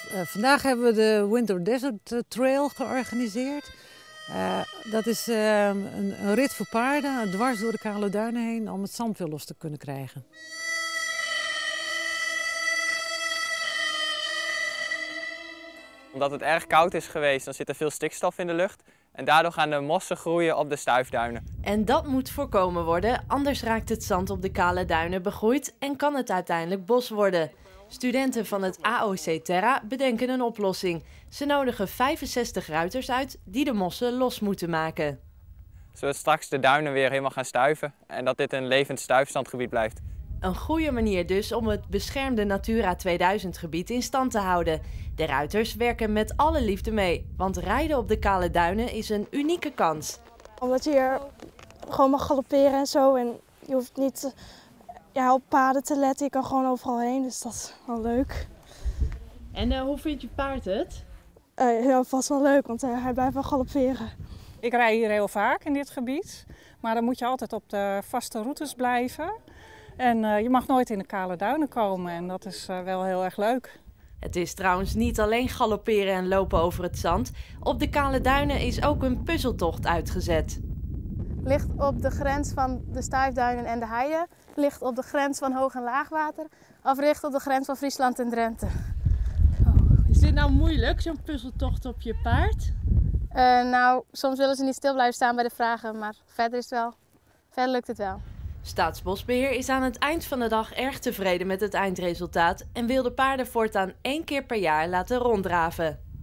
Vandaag hebben we de Winter Desert Trail georganiseerd. Dat is een rit voor paarden, dwars door de kale duinen heen, om het zand weer los te kunnen krijgen. Omdat het erg koud is geweest, dan zit er veel stikstof in de lucht. En daardoor gaan de mossen groeien op de stuifduinen. En dat moet voorkomen worden, anders raakt het zand op de kale duinen begroeid en kan het uiteindelijk bos worden. Studenten van het AOC Terra bedenken een oplossing. Ze nodigen 65 ruiters uit die de mossen los moeten maken. Zodat straks de duinen weer helemaal gaan stuiven en dat dit een levend stuifzandgebied blijft. Een goede manier dus om het beschermde Natura 2000 gebied in stand te houden. De ruiters werken met alle liefde mee, want rijden op de kale duinen is een unieke kans. Omdat je hier gewoon mag galopperen en zo en je hoeft niet op paden te letten, je kan gewoon overal heen, dus dat is wel leuk. En hoe vindt je paard het? Ja, vast wel leuk, want hij blijft wel galopperen. Ik rij hier heel vaak in dit gebied, maar dan moet je altijd op de vaste routes blijven. En je mag nooit in de kale duinen komen en dat is wel heel erg leuk. Het is trouwens niet alleen galopperen en lopen over het zand. Op de kale duinen is ook een puzzeltocht uitgezet. Ligt op de grens van de stuifduinen en de heide, ligt op de grens van hoog- en laagwater, of ligt op de grens van Friesland en Drenthe. Is dit nou moeilijk, zo'n puzzeltocht op je paard? Nou, soms willen ze niet stil blijven staan bij de vragen, maar verder lukt het wel. Staatsbosbeheer is aan het eind van de dag erg tevreden met het eindresultaat en wil de paarden voortaan 1 keer per jaar laten ronddraven.